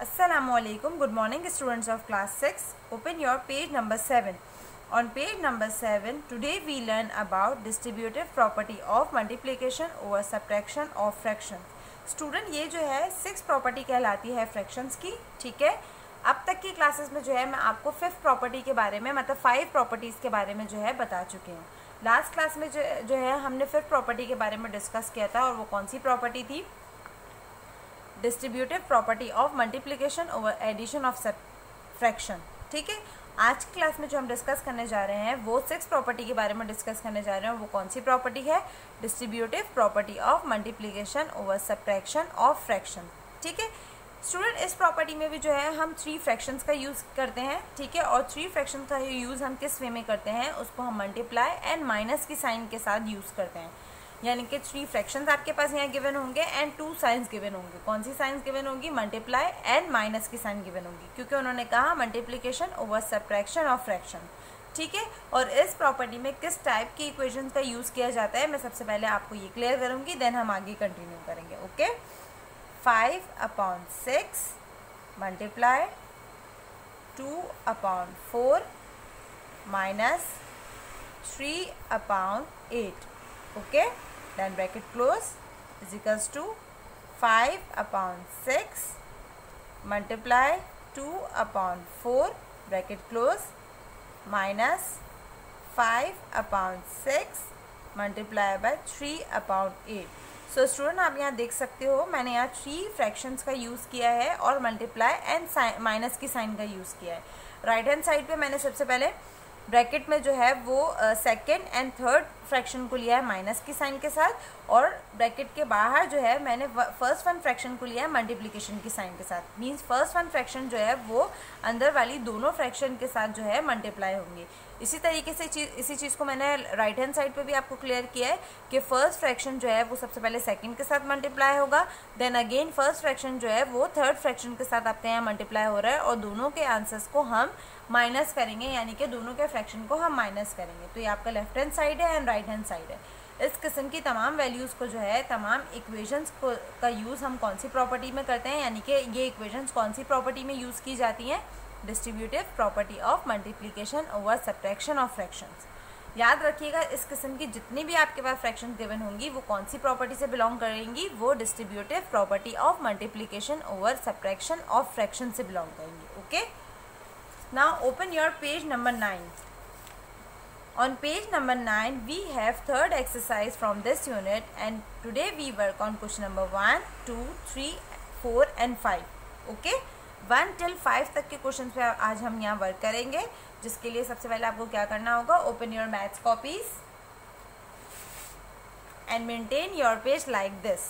Assalamualaikum. Good morning, students of class 6. Open your page number 7. On page number 7, today we learn about distributive property of multiplication over subtraction of fraction. Student, ये जो है 6 property कहलाती है fractions की. ठीक है, अब तक की क्लासेस में जो है मैं आपको 5th प्रॉपर्टी के बारे में मतलब 5 प्रॉपर्टीज़ के बारे में जो है बता चुकी हूँ. लास्ट क्लास में जो है हमने 5th प्रॉपर्टी के बारे में डिस्कस किया था और वो कौन सी प्रॉपर्टी थी? Distributive property of multiplication over addition of fraction. ठीक है, आज की क्लास में जो हम डिस्कस करने जा रहे हैं वो 6 प्रॉपर्टी के बारे में डिस्कस करने जा रहे हैं. वो कौन सी प्रॉपर्टी है? Distributive property of multiplication over subtraction of fraction. ठीक है स्टूडेंट, इस प्रॉपर्टी में भी जो है हम 3 फ्रैक्शंस का यूज़ करते हैं. ठीक है, और 3 फ्रैक्शन का यूज़ हम किस वे में करते हैं? उसको हम मल्टीप्लाई एंड माइनस की साइन के साथ यूज़ करते हैं. यानी कि 3 फ्रैक्शंस आपके पास यहाँ गिवन होंगे एंड 2 साइंस गिवन होंगे. कौन सी साइंस गिवन होगी? मल्टीप्लाई एंड माइनस की साइन गिवन होगी, क्योंकि उन्होंने कहा multiplication over subtraction of fraction. ठीक है, और इस प्रॉपर्टी में किस टाइप की इक्वेशंस का यूज़ किया जाता है मैं सबसे पहले आपको ये क्लियर करूँगी, देन हम आगे कंटिन्यू करेंगे. Okay, 5/6 multiply 2/4 minus 3/8. Okay, then bracket close is equals to 5/6 multiply 2/4 bracket close minus 5/6 multiply by 3/8. So student, आप यहाँ देख सकते हो मैंने यहाँ 3 फ्रैक्शंस का यूज़ किया है और मल्टीप्लाई एंड माइनस की साइन का यूज़ किया है. राइट हैंड साइड पे मैंने सबसे पहले ब्रैकेट में जो है वो सेकेंड एंड थर्ड फ्रैक्शन को लिया है माइनस की साइन के साथ, और ब्रैकेट के बाहर जो है मैंने फर्स्ट वन फ्रैक्शन को लिया है मल्टीप्लिकेशन की साइन के साथ. मींस फर्स्ट वन फ्रैक्शन जो है वो अंदर वाली दोनों फ्रैक्शन के साथ जो है मल्टीप्लाई होंगे. इसी तरीके से इसी चीज़ को मैंने राइट हैंड साइड पे भी आपको क्लियर किया है कि फर्स्ट फ्रैक्शन जो है वो सबसे पहले सेकंड के साथ मल्टीप्लाई होगा, देन अगेन फर्स्ट फ्रैक्शन जो है वो थर्ड फ्रैक्शन के साथ आपके यहाँ मल्टीप्लाई हो रहा है, और दोनों के आंसर्स को हम माइनस करेंगे, यानी कि दोनों के फ्रैक्शन को हम माइनस करेंगे. तो ये आपका लेफ्ट हैंड साइड है एंड राइट हैंड साइड है. इस किस्म की तमाम वैल्यूज़ को जो है तमाम इक्वेशंस को का यूज़ हम कौन सी प्रॉपर्टी में करते हैं, यानी कि ये इक्वेशंस कौन सी प्रॉपर्टी में यूज़ की जाती हैं? Distributive property of multiplication over subtraction of fractions. याद रखिएगा, इस किस्म की जितनी भी आपके पास फ्रैक्शन गिवन होंगी वो कौन सी प्रॉपर्टी से बिलोंग करेंगी? वो distributive property of multiplication over subtraction of fraction से बिलोंग करेंगी. Okay, now open your page number 9. On page number 9, we have third exercise from this unit, and today we work on question number 1, 2, 3, 4 and 5. Okay, 1 till 5 तक के question पे आज हम यहाँ work करेंगे, जिसके लिए सबसे पहले आपको क्या करना होगा? Open your maths copies and maintain your page like this.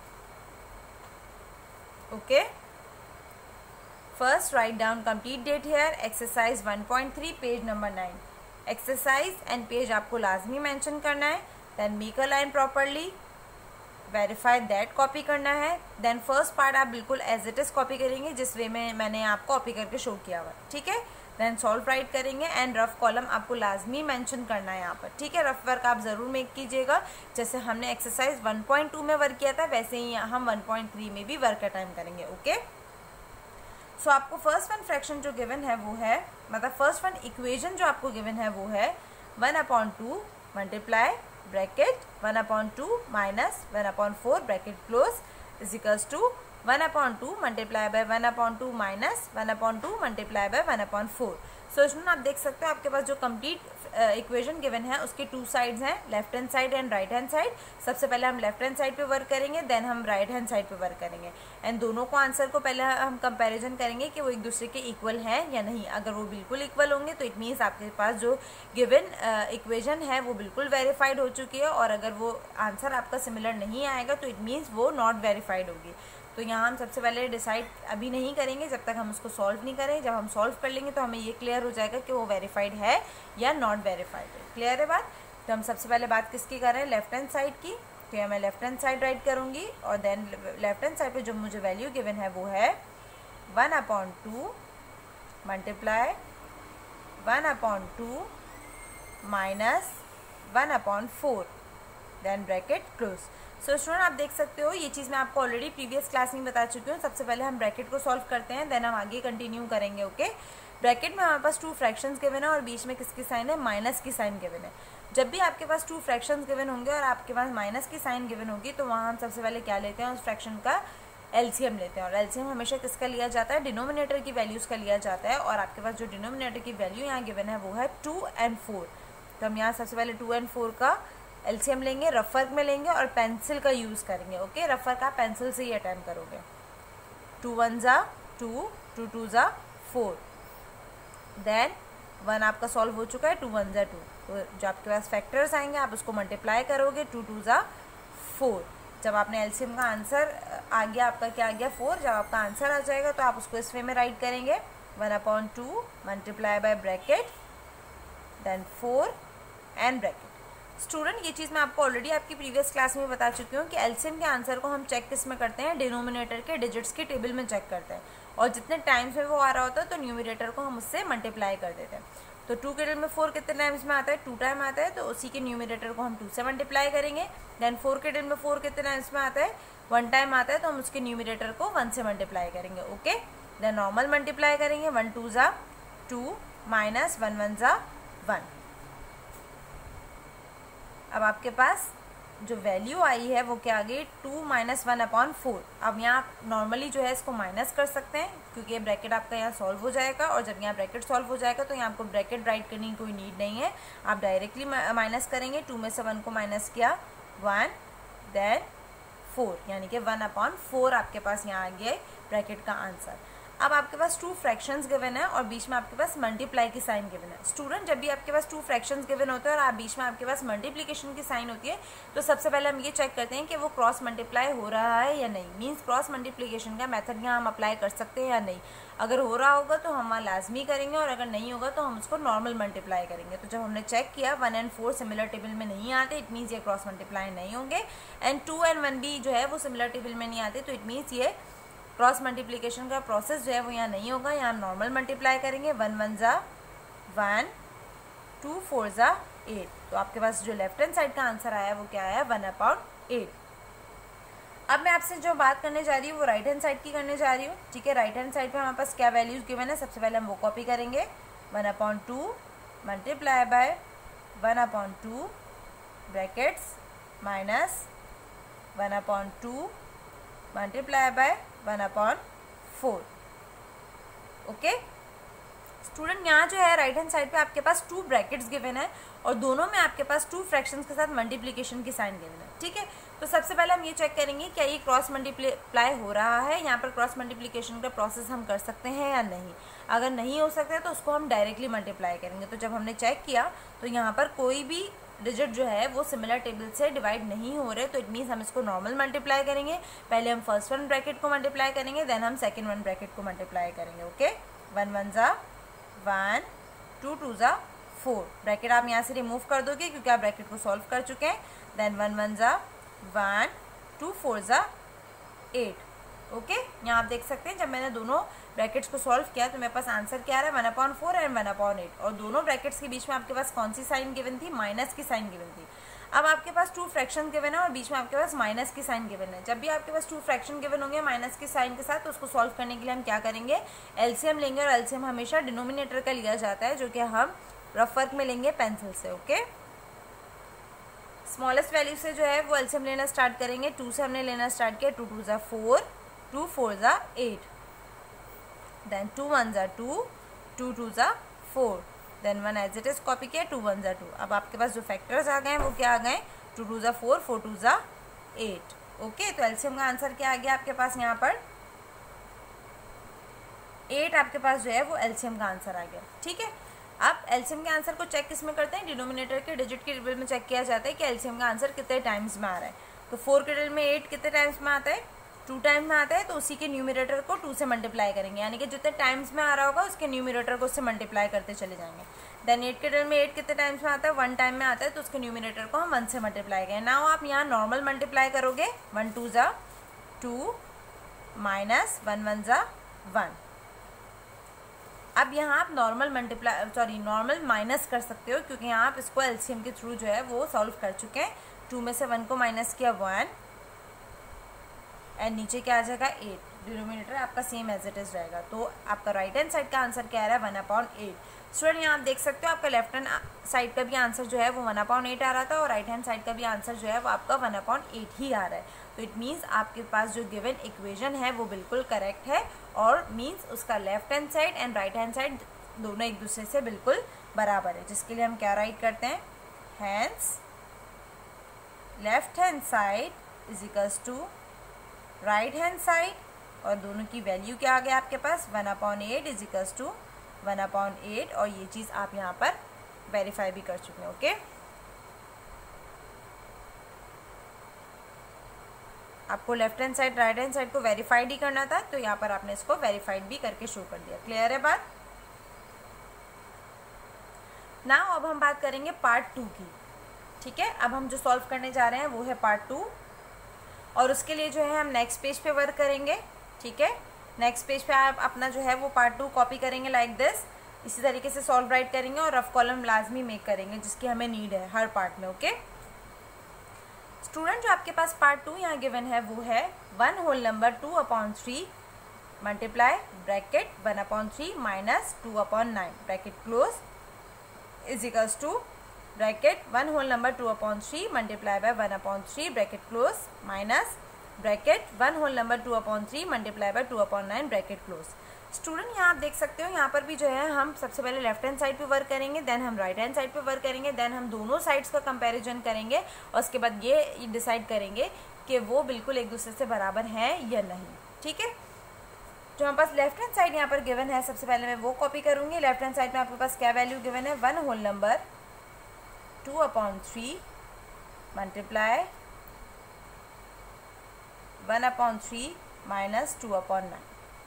Okay, first write down complete date here. Exercise 1.3 page number 9. Exercise and page आपको लाजमी मेंशन करना है. Then make a line properly, verify that copy करना है. Then first part आप बिल्कुल as it is copy करेंगे जिस वे में मैंने आपको कॉपी करके शो किया हुआ. ठीक है, देन सॉल्व राइट करेंगे एंड रफ कॉलम आपको लाजमी मेंशन करना है यहाँ पर. ठीक है, रफ वर्क आप ज़रूर मेक कीजिएगा. जैसे हमने एक्सरसाइज 1.2 में वर्क किया था वैसे ही हम 1.3 में भी वर्क का टाइम करेंगे. ओके, सो आपको फर्स्ट वन फ्रैक्शन जो गिवन है वो है, मतलब फर्स्ट वन इक्वेशन जो आपको गिवन है वो है 1/2 multiply bracket 1/2 minus 1/4 bracket close is equals to 1/2 multiply by 1/2 minus 1/2 multiply by 1/4. So इसमें आप देख सकते हो आपके पास जो कंप्लीट इक्वेशन गिवन है उसके 2 साइड्स हैं, left hand side and right hand side. सबसे पहले हम लेफ्ट हैंड साइड पे वर्क करेंगे, देन हम राइट हैंड साइड पे वर्क करेंगे, एंड दोनों को आंसर को पहले हम कंपैरिजन करेंगे कि वो एक दूसरे के इक्वल हैं या नहीं. अगर वो बिल्कुल इक्वल होंगे तो इट मीन्स आपके पास जो गिवन इक्वेशन है वो बिल्कुल वेरीफाइड हो चुकी है, और अगर वो आंसर आपका सिमिलर नहीं आएगा तो इट मीन्स वो नॉट वेरीफाइड होगी. तो यहाँ हम सबसे पहले डिसाइड अभी नहीं करेंगे जब तक हम उसको सॉल्व नहीं करें. जब हम सॉल्व कर लेंगे तो हमें ये क्लियर हो जाएगा कि वो वेरीफाइड है या नॉट वेरीफाइड है. क्लियर है बात? तो हम सबसे पहले बात किसकी कर रहे हैं? लेफ्ट हैंड साइड की. तो यहाँ मैं लेफ्ट हैंड साइड राइट करूँगी, और देन लेफ्ट हैंड साइड पे जो मुझे वैल्यू गिवन है वो है 1/2 multiply 1/2 minus 1/4 then bracket close. So student आप देख सकते हो ये चीज़ मैं आपको ऑलरेडी प्रीवियस क्लास में बता चुकी हूँ। सबसे पहले हम ब्रैकेट को सॉल्व करते हैं, देन हम आगे कंटिन्यू करेंगे। ओके, ब्रैकेट में हमारे पास 2 फ्रैक्शंस गिवन है और बीच में किसकी साइन है, माइनस की साइन गिवन है। जब भी आपके पास 2 फ्रैक्शंस गिवन होंगे और आपके पास माइनस की साइन गिवन होगी तो वहाँ हम सबसे पहले क्या लेते हैं, उस फ्रैक्शन का एलसीएम लेते हैं। और एलसीएम हमेशा किसका लिया जाता है, डिनोमिनेटर की वैल्यूज़ का लिया जाता है। और आपके पास जो डिनोमिनेटर की वैल्यू यहाँ गिवन है वो है 2 and 4। तो हम यहाँ सबसे पहले 2 and 4 का एलसीएम लेंगे, रफ वर्क में लेंगे और पेंसिल का यूज़ करेंगे। ओके, रफ वर्क आप पेंसिल से ही अटेम्प्ट करोगे। 2 1 जा 2, 2 2 जा 4, देन 1 आपका सॉल्व हो चुका है, 2 1 जा 2। तो जो आपके पास फैक्टर्स आएंगे आप उसको मल्टीप्लाई करोगे, 2 2 जा 4। जब आपने एलसीएम का आंसर आ गया, आपका क्या आ गया 4। जब आपका आंसर आ जाएगा तो आप उसको इस वे में राइट करेंगे, 1/2 multiply by bracket then 4 and bracket. Student ये चीज़ मैं आपको ऑलरेडी आपकी प्रीवियस क्लास में बता चुकी हूँ कि एलसीएम के आंसर को हम चेक किस में करते हैं, डिनोमिनेटर के डिजिट्स की टेबल में चेक करते हैं। और जितने टाइम्स में वो आ रहा होता है तो न्यूमरेटर को हम उससे मल्टीप्लाई कर देते हैं। तो 2 के टेबल में 4 कितने टाइम्स में आता है, 2 टाइम आता है, तो उसी के न्यूमरेटर को हम 2 से मल्टीप्लाई करेंगे। देन 4 के टेबल में 4 कितने टाइम्स में आता है, 1 टाइम आता है, तो हम उसके न्यूमरेटर को 1 से मल्टीप्लाई करेंगे। ओके, देन नॉर्मल मल्टीप्लाई करेंगे, 1 2 जा 2 माइनस 1 1 जा 1। अब आपके पास जो वैल्यू आई है वो क्या आ गई, 2 - 1/4। अब यहाँ आप नॉर्मली जो है इसको माइनस कर सकते हैं क्योंकि ये ब्रैकेट आपका यहाँ सॉल्व हो जाएगा। और जब यहाँ ब्रैकेट सॉल्व हो जाएगा तो यहाँ आपको ब्रैकेट राइट करने की कोई नीड नहीं है, आप डायरेक्टली माइनस करेंगे। 2 में से 1 को माइनस किया 1 देन 4, यानी कि 1/4 आपके पास यहाँ आ गया ब्रैकेट का आंसर। अब आपके पास 2 फ्रैक्शंस गिवन है और बीच में आपके पास मल्टीप्लाई की साइन गिवन है। स्टूडेंट जब भी आपके पास 2 फ्रैक्शंस गिवन होते हैं और आप बीच में आपके पास मल्टीप्लिकेशन की साइन होती है तो सबसे पहले हम ये चेक करते हैं कि वो क्रॉस मल्टीप्लाई हो रहा है या नहीं। मीन्स क्रॉस मल्टीप्लिकेशन का मेथड यहाँ हम अप्लाई कर सकते हैं या नहीं। अगर हो रहा होगा तो हम लाजमी करेंगे और अगर नहीं होगा तो हम उसको नॉर्मल मल्टीप्लाई करेंगे। तो जब हमने चेक किया 1 and 4 सिमिलर टेबल में नहीं आते, इट मीन्स ये क्रॉस मल्टीप्लाई नहीं होंगे। एंड 2 and 1 भी जो है वो सिमिलर टेबल में नहीं आते, तो इट मीन्स ये क्रॉस मल्टीप्लिकेशन का प्रोसेस जो है वो यहाँ नहीं होगा। यहाँ नॉर्मल मल्टीप्लाई करेंगे, 1 1 जा 1, 2 4 जा 8। तो आपके पास जो लेफ्ट हैंड साइड का आंसर आया है वो क्या आया, 1/8। अब मैं आपसे जो बात करने जा रही हूँ वो राइट हैंड साइड की करने जा रही हूँ। ठीक है, राइट हैंड साइड पे हमारे पास क्या वैल्यूज गिवन है, सबसे पहले हम वो कॉपी करेंगे। 1/2 multiply by 1/2 brackets minus 1/2 multiply by 1/4। Okay student, यहाँ जो है राइट हैंड साइड पे आपके पास 2 ब्रैकेट्स गिवन है और दोनों में आपके पास 2 फ्रैक्शंस के साथ मल्टीप्लिकेशन की साइन गिवन है। ठीक है, तो सबसे पहले हम ये चेक करेंगे क्या ये क्रॉस मल्टीप्लाई हो रहा है, यहाँ पर क्रॉस मल्टीप्लिकेशन का प्रोसेस हम कर सकते हैं या नहीं। अगर नहीं हो सकता है तो उसको हम डायरेक्टली मल्टीप्लाई करेंगे। तो जब हमने चेक किया तो यहाँ पर कोई भी डिजिट जो है वो सिमिलर टेबल से डिवाइड नहीं हो रहे, तो इट मीन्स हम इसको नॉर्मल मल्टीप्लाई करेंगे। पहले हम फर्स्ट 1 ब्रैकेट को मल्टीप्लाई करेंगे, देन हम सेकंड 1 ब्रैकेट को मल्टीप्लाई करेंगे। ओके, 1 1 जा 1, 2 2 जा 4। ब्रैकेट आप यहाँ से रिमूव कर दोगे क्योंकि आप ब्रैकेट को सॉल्व कर चुके हैं। देन 1 1 जा 1, 2 4 जा 8। ओके, यहाँ आप देख सकते हैं जब मैंने दोनों ब्रैकेट्स को सॉल्व किया तो मेरे पास आंसर क्या आ रहा है, 1/4 एंड 1/8। और दोनों ब्रैकेट्स के बीच में आपके पास कौन सी साइन गिवन थी, माइनस की साइन गिवन थी। अब आपके पास 2 फ्रैक्शन गिवन है और बीच में आपके पास माइनस की साइन गिवन है। जब भी आपके पास 2 फ्रैक्शन गिवन होंगे माइनस की साइन के साथ, तो उसको सॉल्व करने के लिए हम क्या करेंगे, एलसीएम लेंगे। और एलसीएम हमेशा डिनोमिनेटर का लिया जाता है जो कि हम रफ वर्क में लेंगे पेंसिल से। ओके, स्मॉलेस्ट वैल्यू से जो है वो एलसीएम लेना स्टार्ट करेंगे। 2 से हमने लेना स्टार्ट किया, 2 2 जा 4, 2 4 जा 8, देन 2 1 जा 2, 2 2 जा 4, then 1 as it is copy किया, 2 1 जा 2। अब आपके पास जो फैक्टर्स आ गए हैं वो क्या आ गए, 2 2 जा 4, 4 2 जा 8। ओके, तो एलसीएम का आंसर क्या आ गया आपके पास, यहाँ पर 8 आपके पास जो है वो एलसीएम का आंसर आ गया। ठीक है, अब एलसीएम के आंसर को चेक किस में करते हैं, डिनोमिनेटर के डिजिट के टेबल में चेक किया जाता है कि एलसीएम का आंसर कितने टाइम्स में आ रहा है। तो 4 के टेबल में 8 कितने टाइम्स में आता है, 2 टाइम्स में आता है, तो उसी के न्यूमरेटर को 2 से मल्टीप्लाई करेंगे, यानी कि जितने टाइम्स में आ रहा होगा उसके न्यूमरेटर को उससे मल्टीप्लाई करते चले जाएंगे। देन 8 के टेबल में 8 कितने टाइम्स में आता है, 1 टाइम में आता है, तो उसके न्यूमरेटर को हम 1 से मल्टीप्लाई करें। नाउ आप यहाँ नॉर्मल मल्टीप्लाई करोगे, 1 2 जा 2 माइनस 1 1 जा 1। अब यहाँ आप नॉर्मल माइनस कर सकते हो क्योंकि यहाँ आप इसको एलसीएम के थ्रू जो है वो सॉल्व कर चुके हैं। 2 में से 1 को माइनस किया 1, एंड नीचे क्या आ जाएगा 8, डिनोमिनेटर आपका सेम एज इट इज़ रहेगा। तो आपका राइट हैंड साइड का आंसर क्या आ रहा है 1/8। स्टूडेंट यहाँ आप देख सकते हो आपका लेफ्ट हैंड साइड का भी आंसर जो है वो 1/8 आ रहा था और राइट हैंड साइड का भी आंसर जो है वो आपका 1/8 ही आ रहा है। तो इट मीन्स आपके पास जो गिवन इक्वेशन है वो बिल्कुल करेक्ट है और मीन्स उसका left hand side and right hand side दोनों एक दूसरे से बिल्कुल बराबर है, जिसके लिए हम क्या राइट करते हैं, hence left hand side is equals to right hand side और दोनों की वैल्यू क्या आ गया आपके पास 1/8 इज इक्वल्स टू 1/8 और ये चीज़ आप यहाँ पर वेरीफाई भी कर चुके हैं। ओके, आपको left hand side right hand side को वेरीफाइड ही करना था, तो यहाँ पर आपने इसको वेरीफाइड भी करके शो कर दिया। क्लियर है बात? ना अब हम बात करेंगे पार्ट 2 की। ठीक है, अब हम जो सॉल्व करने जा रहे हैं वो है पार्ट 2 और उसके लिए जो है हम नेक्स्ट पेज पे वर्क करेंगे। ठीक है, नेक्स्ट पेज पे आप अपना जो है वो पार्ट 2 कॉपी करेंगे लाइक दिस, इसी तरीके से सॉल्व राइट करेंगे और रफ कॉलम लाजमी मेक करेंगे जिसकी हमें नीड है हर पार्ट में। ओके स्टूडेंट, जो आपके पास पार्ट 2 यहाँ गिवन है वो है 1 whole number 2/3 multiply bracket 1/3 minus 2/9 bracket close is equals to bracket 1 whole number 2/3 multiply by 1/3 bracket close minus bracket 1 whole number 2/3 multiply by 2/9 bracket close. Student यहाँ आप देख सकते हो यहाँ पर भी जो है हम सबसे पहले लेफ्ट हैंड साइड पे वर्क करेंगे, देन हम राइट हैंड साइड पे वर्क करेंगे, देन हम दोनों साइड्स का कंपैरिजन करेंगे और उसके बाद ये डिसाइड करेंगे कि वो बिल्कुल एक दूसरे से बराबर हैं या नहीं। ठीक है, जो हमारे पास लेफ्ट हैंड साइड यहाँ पर गिवन है सबसे पहले मैं वो कॉपी करूँगी। लेफ्ट हैंड साइड में आपके पास क्या वैल्यू गिवन है 1 whole number 2/3 multiply 1/3 minus 2/9।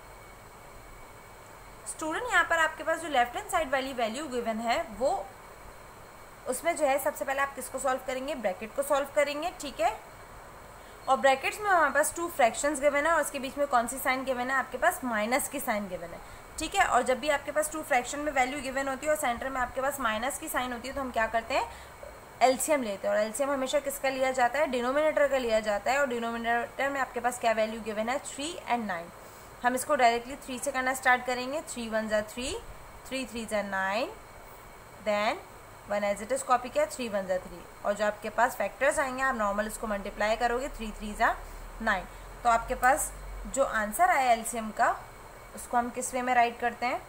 Student यहाँ पर आपके पास जो लेफ्ट हैंड साइड वाली वैल्यू गिवन है वो उसमें जो है सबसे पहले आप किसको सॉल्व करेंगे, ब्रैकेट को सॉल्व करेंगे। ठीक है, और ब्रैकेट्स में हमारे पास 2 फ्रैक्शंस गिवन है और उसके बीच में कौन सी साइन गिवन है, आपके पास माइनस की साइन गिवन है। ठीक है, और जब भी आपके पास 2 फ्रैक्शन में वैल्यू गिवन होती है और सेंटर में आपके पास माइनस की साइन होती है तो हम क्या करते हैं, एलसीएम लेते हैं और एलसीएम हमेशा किसका लिया जाता है, डिनोमिनेटर का लिया जाता है और डिनोमिनेटर में आपके पास क्या वैल्यू गिवन है 3 और 9। हम इसको डायरेक्टली 3 से करना स्टार्ट करेंगे। 3 1 ज़ा 3, 3 3 ज़ा 9, then 1 as it is copy किया 3 1 ज़ा 3 और जो आपके पास फैक्टर्स आएंगे आप नॉर्मल इसको मल्टीप्लाई करोगे 3 3 ज़ा 9। तो आपके पास जो आंसर आया एलसीएम का उसको हम किस वे में राइट करते हैं,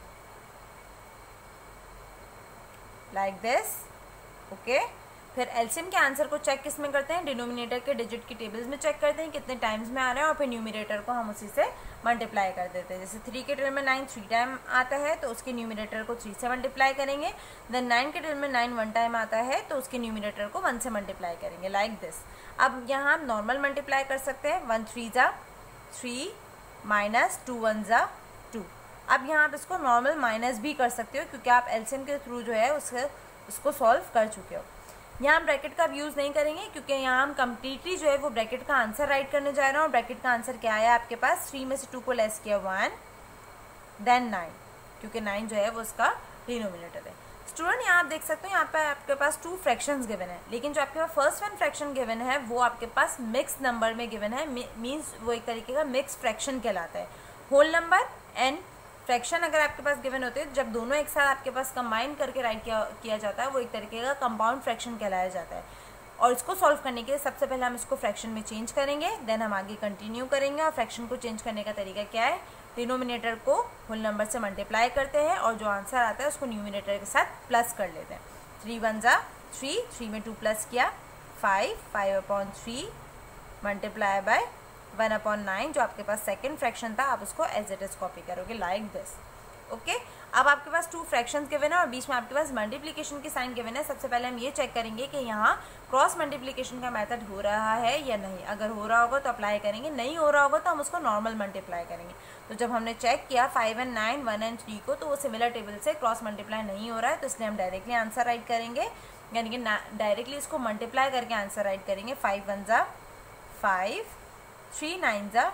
लाइक दिस। ओके, फिर एलसीएम के आंसर को चेक किस में करते हैं, डिनोमिनेटर के डिजिट की टेबल्स में चेक करते हैं कितने टाइम्स में आ रहे हैं और फिर न्यूमिनेटर को हम उसी से मल्टीप्लाई कर देते हैं। जैसे 3 के टेबल में 9 3 टाइम आता है तो उसके न्यूमिनेटर को 3 से मल्टीप्लाई करेंगे, देन 9 के टेबल में 9 1 टाइम आता है तो उसके न्यूमिनेटर को 1 से मल्टीप्लाई करेंगे, लाइक दिस। अब यहाँ हम नॉर्मल मल्टीप्लाई कर सकते हैं, 1 3 ज़ा 3 माइनस 2 1 ज़ा 2। अब यहाँ आप इसको नॉर्मल माइनस भी कर सकते हो क्योंकि आप एलसीएम के थ्रू जो है उसको सॉल्व कर चुके हो। यहाँ हम ब्रैकेट का यूज़ नहीं करेंगे क्योंकि यहाँ हम कम्प्लीटली जो है वो ब्रैकेट का आंसर राइट करने जा रहे हैं और ब्रैकेट का आंसर क्या आया आपके पास, 3 में से 2 को लेस किया 1 देन 9, क्योंकि 9 जो है वो उसका डिनोमिनेटर है। स्टूडेंट यहाँ आप देख सकते हो यहाँ पर आपके पास 2 फ्रैक्शंस गिवन है, लेकिन जो आपके पास फर्स्ट 1 फ्रैक्शन गिवन है वो आपके पास मिक्स नंबर में गिवन है, मीन्स वो एक तरीके का मिक्स फ्रैक्शन कहलाता है। होल नंबर एंड फ्रैक्शन अगर आपके पास गिवन होते हैं जब दोनों एक साथ आपके पास कंबाइन करके राइट किया जाता है वो एक तरीके का कंपाउंड फ्रैक्शन कहलाया जाता है। और इसको सॉल्व करने के लिए सबसे पहले हम इसको फ्रैक्शन में चेंज करेंगे, देन हम आगे कंटिन्यू करेंगे। और फ्रैक्शन को चेंज करने का तरीका क्या है, डिनोमिनेटर को होल नंबर से मल्टीप्लाई करते हैं और जो आंसर आता है उसको न्यूमिनेटर के साथ प्लस कर लेते हैं। 3 1 ज़ा 3, 3 में 2 प्लस किया 5, 5/3 मल्टीप्लाई बाय 1/9 जो आपके पास सेकंड फ्रैक्शन था आप उसको एज इट इज़ कॉपी करोगे, लाइक दिस। ओके, अब आपके पास 2 फ्रैक्शंस गिवन है और बीच में आपके पास मल्टीप्लिकेशन की साइन गिवन है। सबसे पहले हम ये चेक करेंगे कि यहाँ क्रॉस मल्टीप्लिकेशन का मेथड हो रहा है या नहीं। अगर हो रहा होगा तो अप्लाई करेंगे, नहीं हो रहा होगा तो हम उसको नॉर्मल मल्टीप्लाई करेंगे। तो जब हमने चेक किया 5 और 9 1 और 3 को तो वो सिमिलर टेबल से क्रॉस मल्टीप्लाई नहीं हो रहा है, तो इसलिए हम डायरेक्टली आंसर राइट करेंगे, यानी कि डायरेक्टली इसको मल्टीप्लाई करके आंसर राइट करेंगे। 5 1 ज़ा 5, 3 9 ज़ा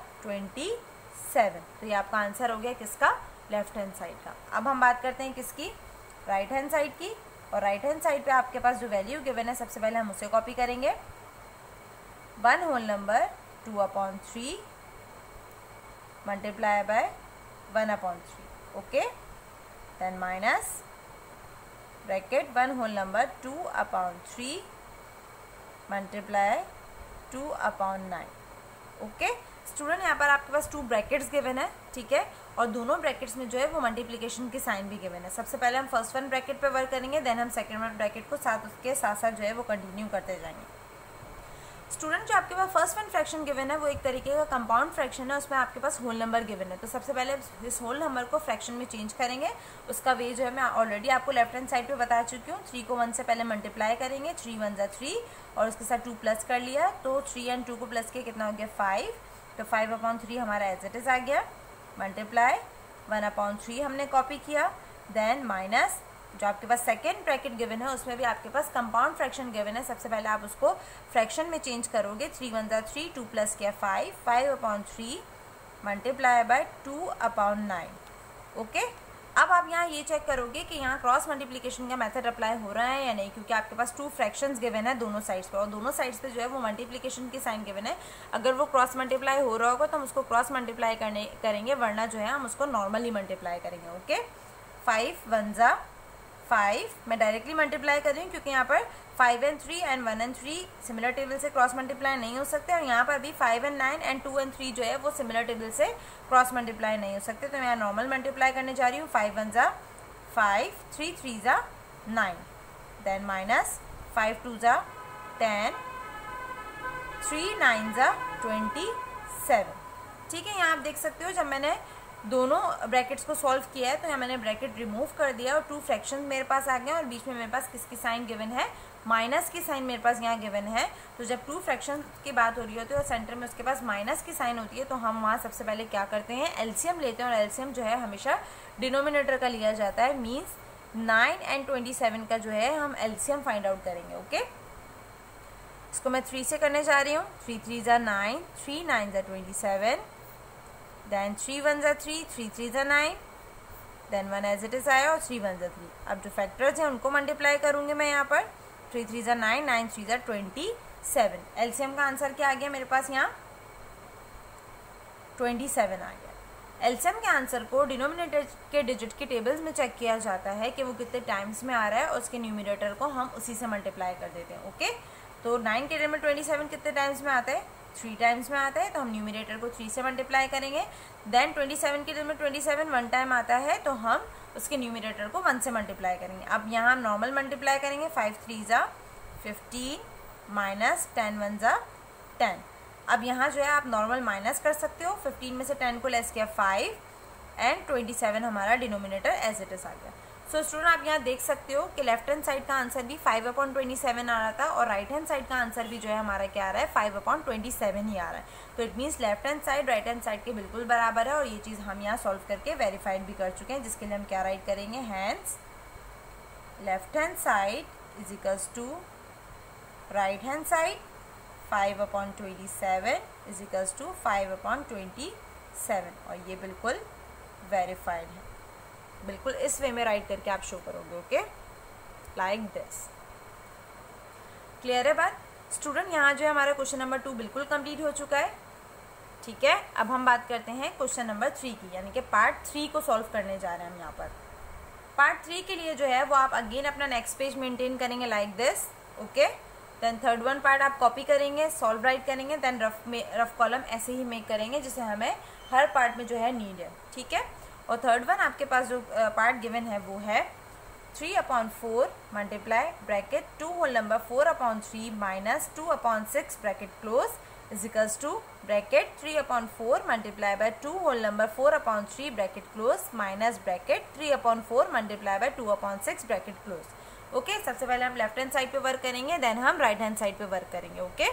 27। तो ये आपका आंसर हो गया किसका, लेफ्ट हैंड साइड का। अब हम बात करते हैं किसकी, राइट हैंड साइड की। और राइट हैंड साइड पे आपके पास जो वैल्यू गिवन है सबसे पहले हम उसे कॉपी करेंगे। 1 whole number 2/3 multiply by 1/3. Okay, then minus bracket 1 whole number 2/3 multiply 2/9. Okay student, यहाँ पर आपके पास 2 ब्रैकेट्स गिवन है, ठीक है, और दोनों ब्रैकेट्स में जो है वो मल्टीप्लिकेशन की साइन भी गिवन है. सबसे पहले हम फर्स्ट वन ब्रैकेट पे वर्क करेंगे, देन हम सेकंड वन ब्रैकेट को उसके साथ साथ जो है वो कंटिन्यू करते जाएंगे. स्टूडेंट, जो आपके पास फर्स्ट वन फ्रैक्शन गिवन है वो एक तरीके का कंपाउंड फ्रैक्शन है, उसमें आपके पास होल नंबर गिवन है. तो सबसे पहले इस होल नंबर को फ्रैक्शन में चेंज करेंगे. उसका वे जो है मैं ऑलरेडी आपको लेफ्ट हैंड साइड पे बता चुकी हूँ. 3 को 1 से पहले मल्टीप्लाई करेंगे, 3 1 = 3 और उसके साथ 2 प्लस कर लिया, तो 3 और 2 को प्लस किया कितना हो गया 5. तो 5/3 हमारा एज इट इज आ गया. मल्टीप्लाई 1/3 हमने कॉपी किया, देन माइनस जो आपके पास सेकेंड ब्रैकेट गिवन है उसमें भी आपके पास कंपाउंड फ्रैक्शन गिवन है. सबसे पहले आप उसको फ्रैक्शन में चेंज करोगे. 3 1 = 3, 2 प्लस किया 5, 5/3 मल्टीप्लाई बाय 2/9. ओके, अब आप यहाँ ये चेक करोगे कि यहाँ क्रॉस मल्टीप्लिकेशन का मेथड अप्लाई हो रहा है या नहीं, क्योंकि आपके पास 2 फ्रैक्शंस गिवन है दोनों साइड्स पे, और दोनों साइड्स पे जो है वो मल्टीप्लिकेशन की साइन गिवन है. अगर वो क्रॉस मल्टीप्लाई हो रहा होगा तो हम उसको क्रॉस मल्टीप्लाई करेंगे, वरना जो है हम उसको नॉर्मली मल्टीप्लाई करेंगे. ओके, 5 1 = 5 मैं डायरेक्टली मल्टीप्लाई कर रही हूँ क्योंकि यहाँ पर 5 and 3 and 1 and 3 similar table से क्रॉस मल्टीप्लाई नहीं हो सकते, और यहाँ पर भी 5 and 9 and 2 and 3 जो है वो सिमिलर टेबल से क्रॉस मल्टीप्लाई नहीं हो सकते. तो मैं यहाँ नॉर्मल मल्टीप्लाई करने जा रही हूँ. 5 1 = 5, 3 3 = 9, देन माइनस 5 2 = 10, 3 9 = 27. ठीक है, यहाँ आप देख सकते हो जब मैंने दोनों ब्रैकेट्स को सॉल्व किया है तो यहाँ मैंने ब्रैकेट रिमूव कर दिया और 2 फ्रैक्शन मेरे पास आ गए, और बीच में मेरे पास किसकी साइन गिवन है, माइनस की साइन मेरे पास यहाँ गिवन है. तो जब 2 फ्रैक्शन की बात हो रही होती है और सेंटर में उसके पास माइनस की साइन होती है तो हम वहाँ सबसे पहले क्या करते हैं, एलसीएम लेते हैं, और एलसीएम जो है हमेशा डिनोमिनेटर का लिया जाता है. मीन्स 9 and 27 का जो है हम एलसीएम फाइंड आउट करेंगे. ओके, इसको मैं 3 से करने जा रही हूँ. 3 3 = 9, 3 9 = 27, then 3 1 = 3, 3 3 = 9, then 1 as it is आया और 3 1 = 3. अब जो फैक्टर्स हैं उनको मल्टीप्लाई करूंगी मैं यहाँ पर. 3 3 = 9, 9 3 = 27. एलसीएम का आंसर क्या आ गया मेरे पास यहाँ 27 आ गया. एलसीएम के आंसर को डिनोमिनेटर के डिजिट के टेबल्स में चेक किया जाता है कि वो कितने टाइम्स में आ रहा है, और उसके न्यूमरेटर को हम उसी से मल्टीप्लाई कर देते हैं. ओके, तो 9 के टेबल में 27 कितने टाइम्स में आता है, 3 टाइम्स में आता है, तो हम न्यूमरेटर को 3 से मल्टीप्लाई करेंगे. देन 27 के टेबल में 27 1 टाइम आता है, तो हम उसके न्यूमरेटर को 1 से मल्टीप्लाई करेंगे. अब यहाँ हम नॉर्मल मल्टीप्लाई करेंगे. 5 3 = 15 माइनस 10 1 = 10. अब यहाँ जो है आप नॉर्मल माइनस कर सकते हो. 15 में से 10 को लेस किया 5 एंड 27 हमारा डिनोमिनेटर एज इट इज आ गया. सो स्टूडेंट, आप यहाँ देख सकते हो कि लेफ्ट हैंड साइड का आंसर भी 5/27 आ रहा था, और राइट हैंड साइड का आंसर भी जो है हमारा क्या आ रहा है 5/27 ही आ रहा है. तो it means left hand side right hand side के बिल्कुल बराबर है, और ये चीज़ हम यहाँ सॉल्व करके वेरीफाइड भी कर चुके हैं, जिसके लिए हम क्या राइट करेंगे, hence left hand side is equals to right hand side 5/27 is equals to 5/27, और ये बिल्कुल वेरीफाइड है. बिल्कुल इस वे में राइट करके आप शो करोगे. Okay, like this. क्लियर है बात स्टूडेंट? यहाँ जो है हमारा क्वेश्चन नंबर 2 बिल्कुल कंप्लीट हो चुका है. ठीक है, अब हम बात करते हैं क्वेश्चन नंबर 3 की, यानी कि पार्ट 3 को सॉल्व करने जा रहे हैं हम यहाँ पर. पार्ट 3 के लिए जो है वो आप अगेन अपना नेक्स्ट पेज मेंटेन करेंगे like this. Okay, then third one part आप कॉपी करेंगे, सॉल्व राइट करेंगे, देन रफ कॉलम ऐसे ही मेक करेंगे जिसे हमें हर पार्ट में जो है नीड है. ठीक है, और थर्ड वन आपके पास जो पार्ट गिवन है वो है 3/4 multiply bracket 2 whole number 4/3 minus 2/6 bracket close is equals to bracket 3/4 multiply by 2 whole number 4/3 bracket close minus bracket 3/4 multiply by 2/6 bracket close. Okay, सबसे पहले हम लेफ्ट हैंड साइड पे वर्क करेंगे, देन हम right hand side पे work करेंगे. Okay,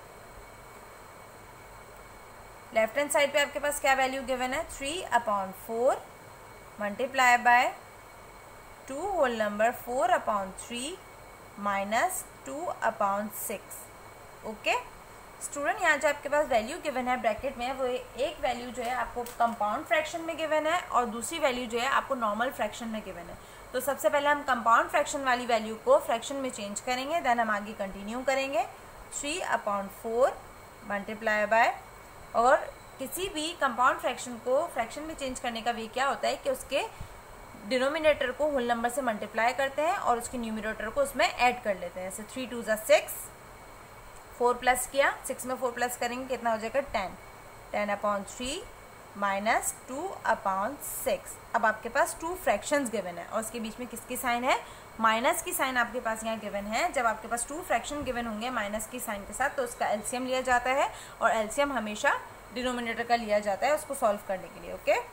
left hand side पे आपके पास क्या वैल्यू गिवन है 3/4 multiply by 2 whole number 4/3 minus 2/6. Okay student, यहाँ जो आपके पास वैल्यू गिवन है ब्रैकेट में, वो एक वैल्यू जो है आपको कंपाउंड फ्रैक्शन में गिवन है और दूसरी वैल्यू जो है आपको नॉर्मल फ्रैक्शन में गिवन है. तो सबसे पहले हम कंपाउंड फ्रैक्शन वाली वैल्यू को फ्रैक्शन में चेंज करेंगे, देन हम आगे कंटिन्यू करेंगे. 3/4 मल्टीप्लाई बाय और किसी भी कंपाउंड फ्रैक्शन को फ्रैक्शन में चेंज करने का वे क्या होता है कि उसके डिनोमिनेटर को होल नंबर से मल्टीप्लाई करते हैं और उसके न्यूमरेटर को उसमें ऐड कर लेते हैं। जैसे 3 2 6, 4 प्लस किया, 6 में 4 प्लस करेंगे कितना हो जाएगा 10, 10/3 माइनस 2/6। अब आपके पास 2 फ्रैक्शंस गिवन है और उसके बीच में किसकी साइन है, माइनस की साइन आपके पास यहाँ गिवन है। जब आपके पास 2 फ्रैक्शन गिवन होंगे माइनस की साइन के साथ तो उसका एलसीएम लिया जाता है और एलसीएम हमेशा डिनोमिनेटर का लिया जाता है उसको सॉल्व करने के लिए। ओके,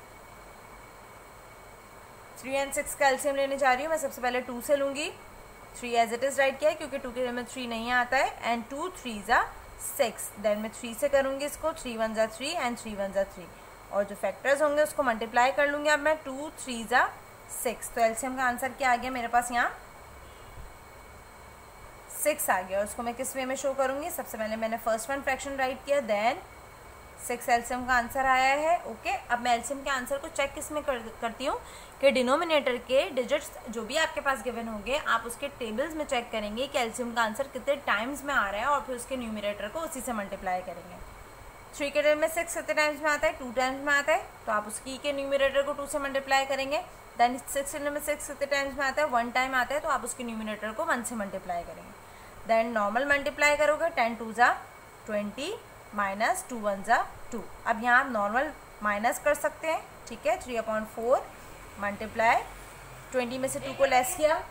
3 और 6 का एलसीएम लेने जा रही हूँ मैं। सबसे पहले 2 से लूँगी, 3 एज इट इज़ राइट किया है क्योंकि 2 के में 3 नहीं आता है, एंड 2 3 6, देन मैं 3 से करूँगी इसको, 3 1 3 एंड 3 1 3, और जो फैक्टर्स होंगे उसको मल्टीप्लाई कर लूँगी। अब मैं 2 3 6, तो एलसीएम का आंसर क्या आ गया मेरे पास यहाँ 6 आ गया। और उसको मैं किस वे में शो करूँगी, सबसे पहले मैंने फर्स्ट वन फ्रैक्शन राइट किया, देन 6 एलसीएम का आंसर आया है। ओके, अब मैं एलसीएम के आंसर को चेक किस में करती हूँ कि डिनोमिनेटर के डिजिट्स जो भी आपके पास गिवन होंगे आप उसके टेबल्स में चेक करेंगे कि एलसीएम का आंसर कितने टाइम्स में आ रहा है और फिर उसके न्यूमरेटर को उसी से मल्टीप्लाई करेंगे। 3 के टेबल में 6 कितने टाइम्स में आता है, 2 टाइम्स में आता है, तो आप उसकी के न्यूमरेटर को 2 से मल्टीप्लाई करेंगे। देन 6 टेबल में 6 कितने टाइम्स में आता है, 1 टाइम आता है, तो आप उसके न्यूमरेटर को 1 से मल्टीप्लाई करेंगे। देन नॉर्मल मल्टीप्लाई करोगे, 10 2 20 माइनस 2 1 2। अब यहाँ आप नॉर्मल माइनस कर सकते हैं, ठीक है। 3/4 मल्टीप्लाई 20 में से 2 को लेस किया,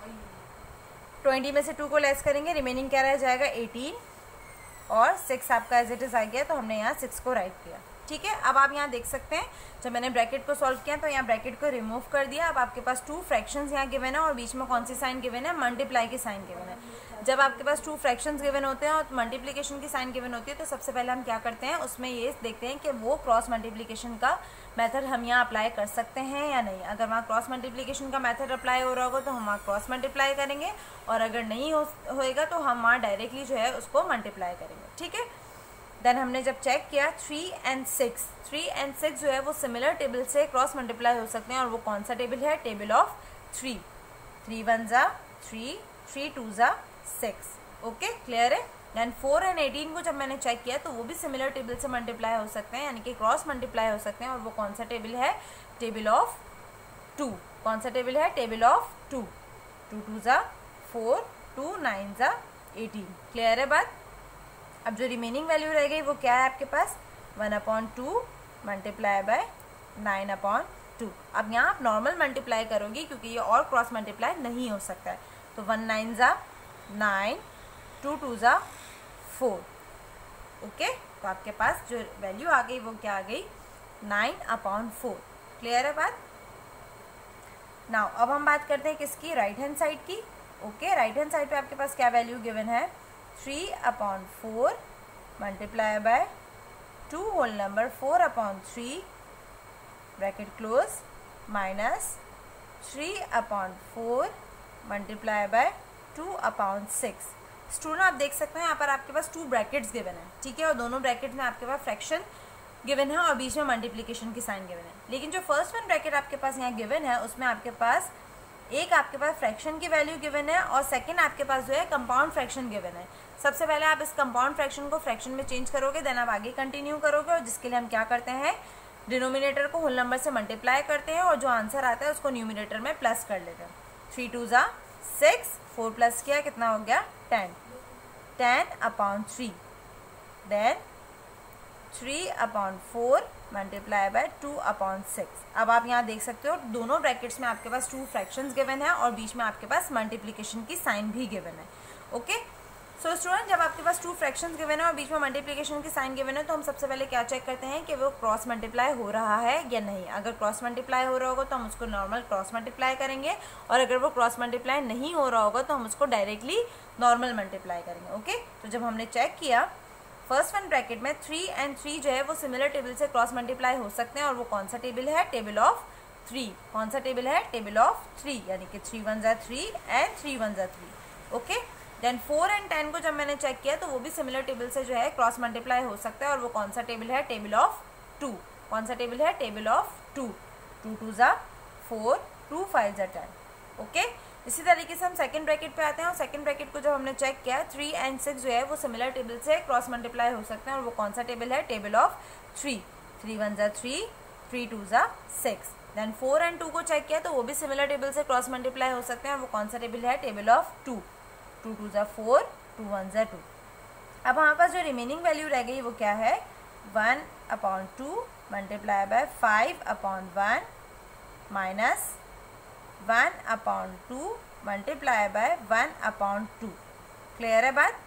20 में से 2 को लेस करेंगे, रिमेनिंग क्या रह जाएगा 18, और 6 आपका एज इट इज़ आ गया, तो हमने यहाँ 6 को राइट किया, ठीक है। अब आप यहाँ देख सकते हैं जब मैंने ब्रैकेट को सॉल्व किया तो यहाँ ब्रैकेट को रिमूव कर दिया। अब आपके पास 2 फ्रैक्शंस यहाँ गिवन है और बीच में कौन सी साइन गिवन है, मल्टीप्लाई की साइन गिवन है। जब आपके पास 2 फ्रैक्शंस गिवन होते हैं और मल्टीप्लिकेशन की साइन गिवन होती है तो सबसे पहले हम क्या करते हैं, उसमें ये देखते हैं कि वो क्रॉस मल्टीप्लिकेशन का मेथड हम यहाँ अप्लाई कर सकते हैं या नहीं। अगर वहाँ क्रॉस मल्टीप्लिकेशन का मेथड अप्लाई हो रहा होगा तो हम वहाँ क्रॉस मल्टीप्लाई करेंगे, और अगर नहीं होएगा तो हम वहाँ डायरेक्टली जो है उसको मल्टीप्लाई करेंगे, ठीक है। देन हमने जब चेक किया 3 और 6 जो है वो सिमिलर टेबल से क्रॉस मल्टीप्लाई हो सकते हैं, और वो कौन सा टेबल है, टेबल ऑफ 3, 3 1 3, 3 2 6। ओके, क्लियर है। देन 4 और 18 को जब मैंने चेक किया तो वो भी सिमिलर टेबल से मल्टीप्लाई हो सकते हैं, यानी कि क्रॉस मल्टीप्लाई हो सकते हैं, और वो कौन सा टेबल है, टेबल ऑफ 2। कौन सा टेबल है, टेबल ऑफ 2, 2 2 4, 2 9 18। क्लियर है बात। अब जो रिमेनिंग वैल्यू रह गई वो क्या है आपके पास, 1/2 मल्टीप्लाई बाय 9/2। अब यहाँ आप नॉर्मल मल्टीप्लाई करोगी क्योंकि ये और क्रॉस मल्टीप्लाई नहीं हो सकता है, तो 1 9 9, 2 2 4। ओके, तो आपके पास जो वैल्यू आ गई वो क्या आ गई, 9/4। क्लियर है बात। नाउ अब हम बात करते हैं किसकी, राइट हैंड साइड की। ओके, राइट हैंड साइड पे आपके पास क्या वैल्यू गिवन है, 3/4 multiply by 2 whole number 4/3 bracket close minus 3/4 multiply by 2/6। Student आप देख सकते हैं यहाँ पर आपके पास 2 ब्रैकेट्स गिवन है, ठीक है, और दोनों ब्रैकेट में आपके पास फ्रैक्शन गिवन है और बीच में मल्टीप्लिकेशन की साइन गिवन है। लेकिन जो फर्स्ट वन ब्रैकेट आपके पास यहाँ गिवन है उसमें आपके पास एक आपके पास फ्रैक्शन की वैल्यू गिवन है और सेकंड आपके पास जो है कंपाउंड फ्रैक्शन गिवन है। सबसे पहले आप इस कंपाउंड फ्रैक्शन को फ्रैक्शन में चेंज करोगे, देन आप आगे कंटिन्यू करोगे, और जिसके लिए हम क्या करते हैं, डिनोमिनेटर को होल नंबर से मल्टीप्लाई करते हैं और जो आंसर आता है उसको न्यूमिनेटर में प्लस कर लेते हैं। 3 2 6, 4 प्लस किया कितना हो गया 10, 10/3, देन 3/4 मल्टीप्लाई बाय 2/6। अब आप यहाँ देख सकते हो दोनों ब्रैकेट्स में आपके पास 2 फ्रैक्शंस गिवन है और बीच में आपके पास मल्टीप्लिकेशन की साइन भी गिवन है। ओके, सो स्टूडेंट जब आपके पास 2 फ्रैक्शंस गिवन है और बीच में मल्टीप्लिकेशन की साइन गिवन है तो हम सबसे पहले क्या चेक करते हैं कि वो क्रॉस मल्टीप्लाई हो रहा है या नहीं। अगर क्रॉस मल्टीप्लाई हो रहा होगा तो हम उसको नॉर्मल क्रॉस मल्टीप्लाई करेंगे, और अगर वो क्रॉस मल्टीप्लाई नहीं हो रहा होगा तो हम उसको डायरेक्टली नॉर्मल मल्टीप्लाई करेंगे। ओके, तो जब हमने चेक किया फर्स्ट वन ब्रैकेट में 3 और 3 जो है वो सिमिलर टेबल से क्रॉस मल्टीप्लाई हो सकते हैं, और वो कौन सा टेबल है, टेबल ऑफ 3। कौन सा टेबल है, टेबल ऑफ 3, यानी कि 3 1 3 एंड 3 1 3। ओके, देन 4 और 10 को जब मैंने चेक किया तो वो भी सिमिलर टेबल से जो है क्रॉस मल्टीप्लाई हो सकता है, और वो कौन सा टेबल है, टेबल ऑफ 2। कौन सा टेबल है, टेबल ऑफ 2, 2 2 4, 2 5 10। ओके, इसी तरीके से हम सेकंड ब्रैकेट पे आते हैं और सेकंड ब्रैकेट को जब हमने चेक किया 3 and 6 जो है वो सिमिलर टेबल से क्रॉस मल्टीप्लाई हो सकते हैं, और वो कौन सा टेबल है, टेबल ऑफ 3। 3 1 ज़ा 3, 3 2 ज़ा 6। देन 4 and 2 को चेक किया तो वो भी सिमिलर टेबल से क्रॉस मल्टीप्लाई हो सकते हैं, और वो कौन सा टेबल है, टेबल ऑफ 2। 2 2 ज़ा 4, 2 1 ज़ा 2। अब हमारे पास जो रिमेनिंग वैल्यू रह गई वो क्या है, 1/2 multiply by 5/1 minus 1/2 multiply by 1/2। Clear है बात।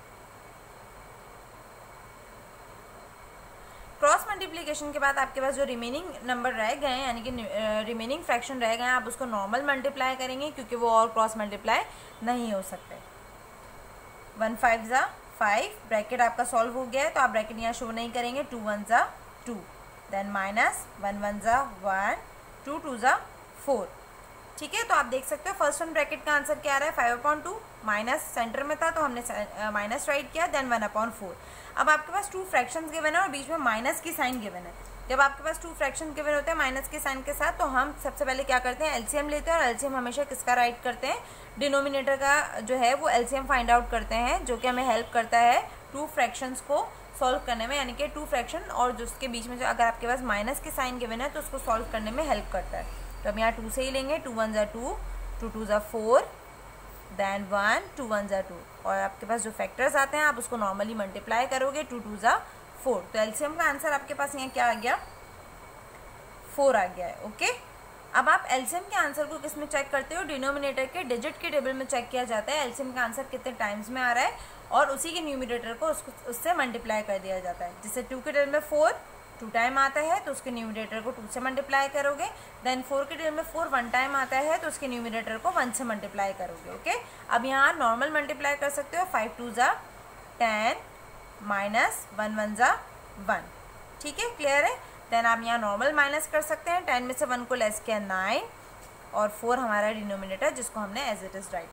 क्रॉस मल्टीप्लिकेशन के बाद आपके पास जो रिमेनिंग नंबर रह गए हैं, यानी कि रिमेनिंग फ्रैक्शन रह गए हैं, आप उसको नॉर्मल मल्टीप्लाई करेंगे क्योंकि वो और क्रॉस मल्टीप्लाई नहीं हो सकते। 1 5 ज़ा 5, ब्रैकेट आपका सॉल्व हो गया है तो आप ब्रैकेट यहाँ शो नहीं करेंगे। 2 1 ज़ा 2, देन माइनस 1 1 ज़ा 1, 2 2 ज़ा 4। ठीक है, तो आप देख सकते हो फर्स्ट वन ब्रैकेट का आंसर क्या आ रहा है, 5/2, माइनस सेंटर में था तो हमने माइनस राइट किया, देन 1/4। अब आपके पास 2 फ्रैक्शंस गिवन है और बीच में माइनस की साइन गिवन है। जब आपके पास 2 फ्रैक्शन गिवन होते हैं माइनस के साइन के साथ, तो हम सबसे पहले क्या करते हैं, एलसीएम लेते हैं, और एलसीएम हमेशा किसका राइट करते हैं, डिनोमिनेटर का जो है वो एलसीएम फाइंड आउट करते हैं, जो कि हमें हेल्प करता है 2 फ्रैक्शंस को सॉल्व करने में, यानी कि 2 फ्रैक्शन और जिसके बीच में जो अगर आपके पास माइनस के साइन गिवन है तो उसको सॉल्व करने में हेल्प करता है। तो हम यहाँ 2 से ही लेंगे। 2 1 ज़ा 2, 2 2 ज़ा 4, देन 1, 2 1 ज़ा 2, और आपके पास जो फैक्टर्स आते हैं आप उसको नॉर्मली मल्टीप्लाई करोगे। 2 2 ज़ा 4, तो एलसीएम का आंसर आपके पास यहाँ क्या आ गया, 4 आ गया है। ओके, अब आप एलसीएम के आंसर को किस में चेक करते हो, डिनोमिनेटर के डिजिट के टेबल में चेक किया जाता है एलसीएम का आंसर कितने टाइम्स में आ रहा है, और उसी के न्यूमिनेटर को उससे मल्टीप्लाई कर दिया जाता है। जैसे 2 के टेबल में 4 2 टाइम आता है तो उसके न्यूमिनेटर को 2 से मल्टीप्लाई करोगे, देन 4 के टेबल में 4 1 टाइम आता है तो उसके न्यूमिनेटर को 1 से मल्टीप्लाई करोगे। ओके, अब यहाँ नॉर्मल मल्टीप्लाई कर सकते हो, 5 2 ज़ा 10 माइनस 1 1 ज़ा 1। ठीक है, क्लियर है। देन आप यहाँ नॉर्मल माइनस कर सकते हैं, 10 में से 1 को लेस किया 9, और 4 हमारा डिनोमिनेटर जिसको हमने एज इट इज राइट